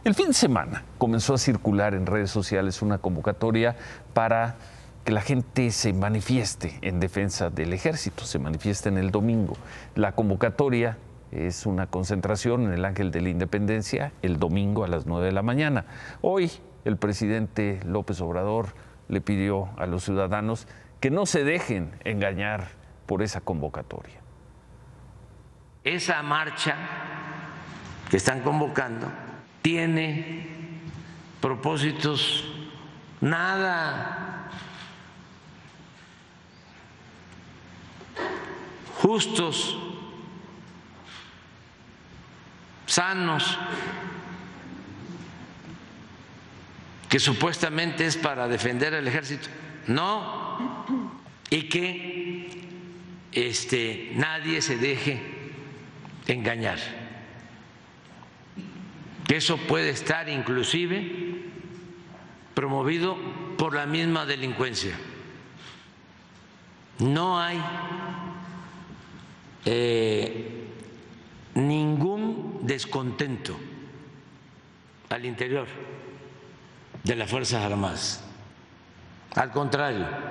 El fin de semana comenzó a circular en redes sociales una convocatoria para que la gente se manifieste en defensa del ejército, se manifieste en el domingo. La convocatoria es una concentración en el Ángel de la Independencia el domingo a las 9 de la mañana. Hoy el presidente López Obrador le pidió a los ciudadanos que no se dejen engañar por esa convocatoria. Esa marcha que están convocando tiene propósitos nada justos, sanos, que supuestamente es para defender al ejército. No, y que nadie se deje engañar. Que eso puede estar inclusive promovido por la misma delincuencia. No hay ningún descontento al interior de las Fuerzas Armadas. Al contrario,